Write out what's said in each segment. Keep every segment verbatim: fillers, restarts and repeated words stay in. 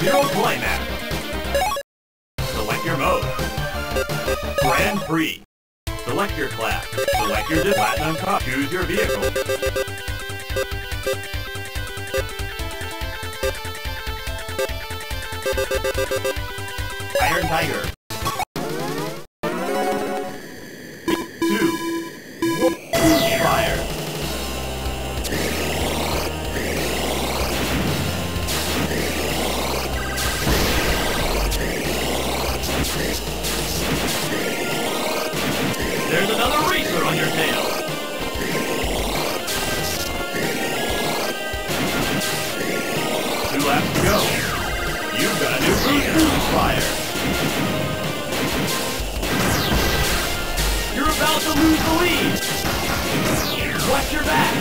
Zero Climax. Select your mode. Grand Prix. Select your class. Select your Platinum Cup. Choose your vehicle. Iron Tiger. Two. One. Fire. There's another racer on your tail. Two laps to go. You've got a new booster. Fire. You're about to lose the lead. Watch your back.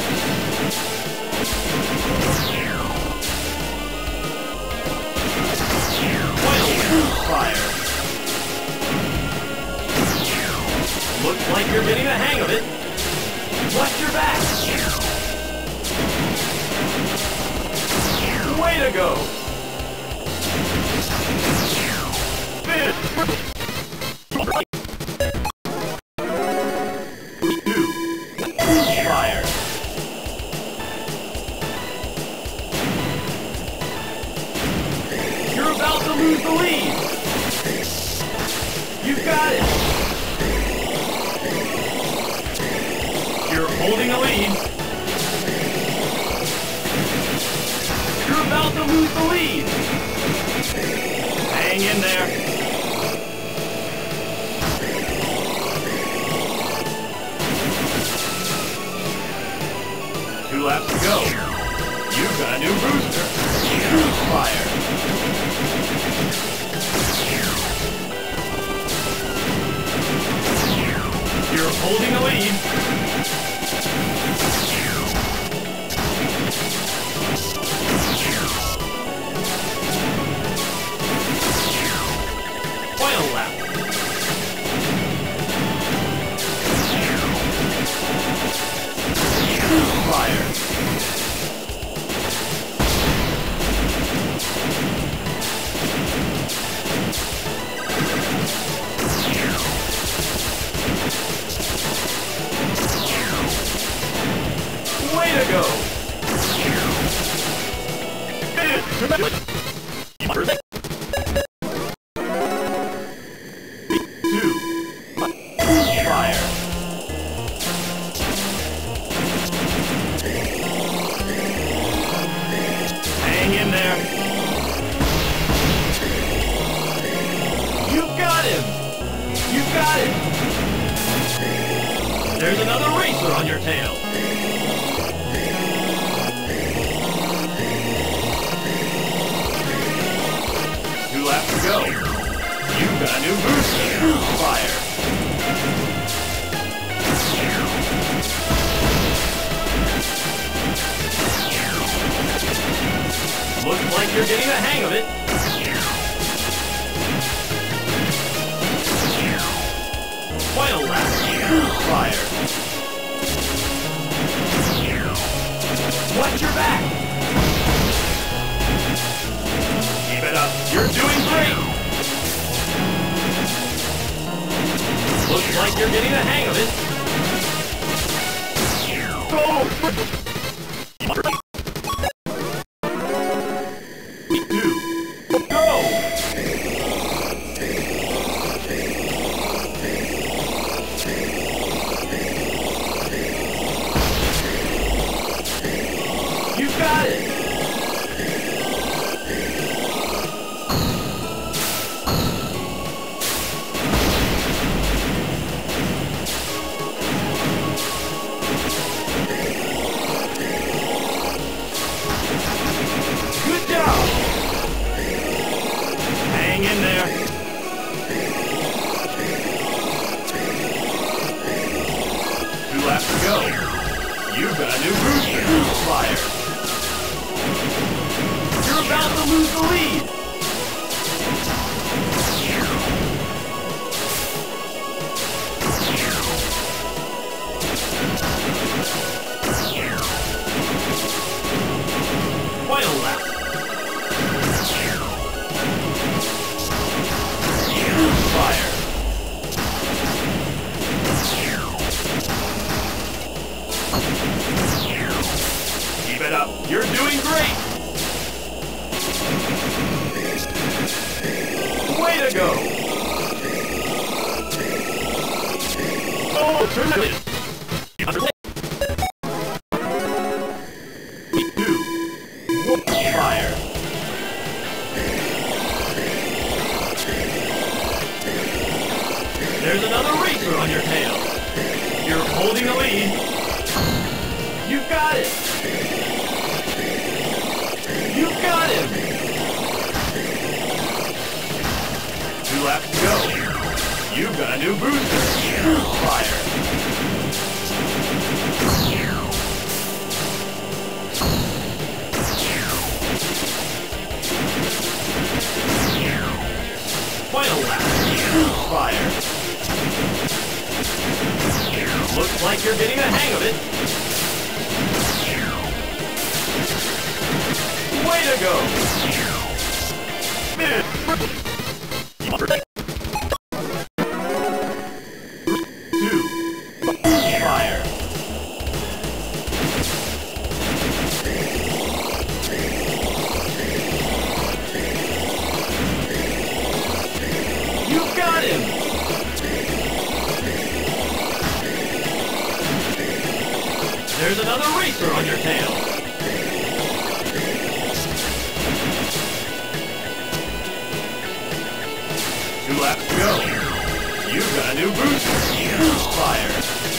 Final fire. Looks like you're getting the hang of it. Watch your back. Way to go. Finish. Two. Fire. You're about to lose the lead. You've got it. You're holding a lead. You're about to lose the lead. Hang in there. Two laps to go. You've got a new booster. Boost fire. You're holding a lead. Final lap. Fire. Way to go! Two. Fire. Hang in there. You got him! You got it! There's another racer on your tail. Two laps to go. You've got a new booster. Boost fire. Looks like you're getting the hang of it. Final lap. Boost fire. Watch your back. Keep it up. You're doing great. Looks like you're getting the hang of it. Go! Two. Go! You got it! In there. Two laps to go. You've got a new booster. Boost fire. You're about to lose the lead. Final lap. it up. You're doing great. Way to go. Oh, tremendous. Two. Fire. There's another racer on your tail. You're holding the lead. You got it. You got him. Two laps to go. You've got a new booster. Fire. Final lap. Fire. Looks like you're getting the hang of it. Way to go. Two. Fire. You got him. There's another racer on your tail. Two laps to go. You've got a new booster. Fire.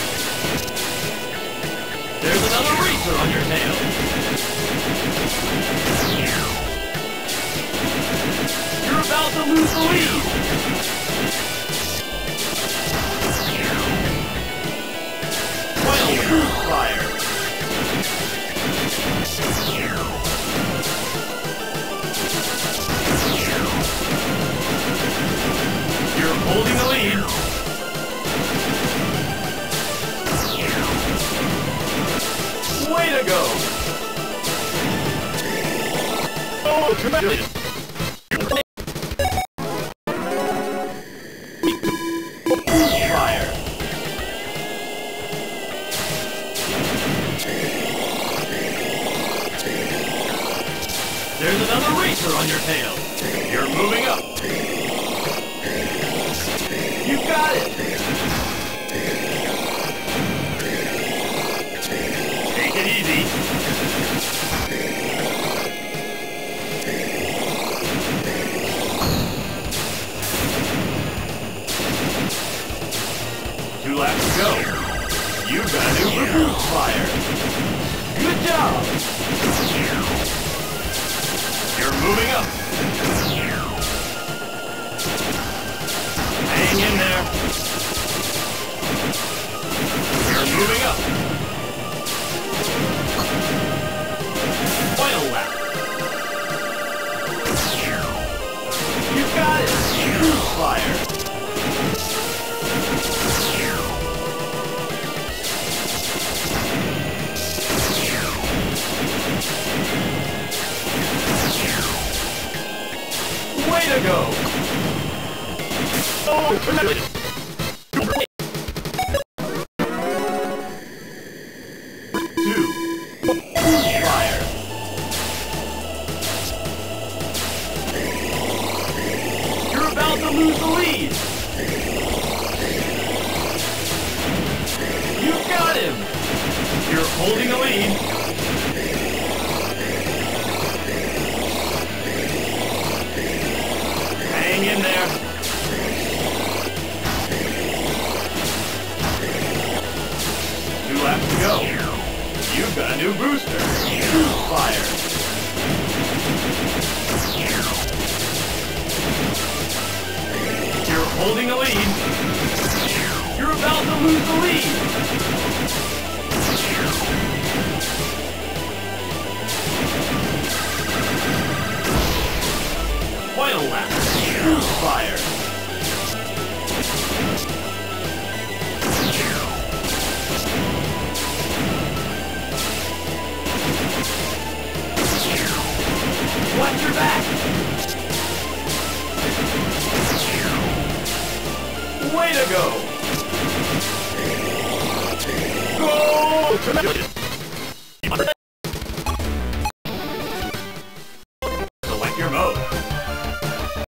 There's another racer on your tail. You're about to lose the lead. Final fire. You're holding the lead. Way to go. Oh, tremendous. Fire. There's another racer on your tail. You're moving up. You got it! Take it easy. Two laps to go. You've got a new boost fire. Good job! You're moving up. Hang in there. You're moving up. Final lap. You got it. Fire. Way to go. Oh, tremendous! Two. Fire. You're about to lose the lead. You got him. You're holding the lead. Hang in there. Laps to go. You've got a new booster. Fire. You're holding the lead. You're about to lose the lead. Final lap. Fire. Watch your back! Way to go! Go! Tremendous!